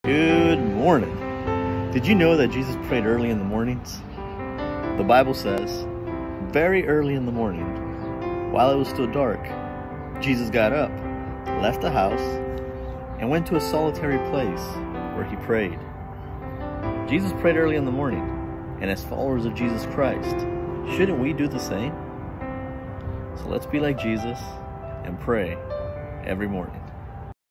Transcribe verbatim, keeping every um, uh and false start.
Good morning. Did you know that Jesus prayed early in the mornings? The Bible says, very early in the morning, while it was still dark, Jesus got up, left the house, and went to a solitary place where he prayed. Jesus prayed early in the morning, and as followers of Jesus Christ, shouldn't we do the same? So let's be like Jesus and pray every morning.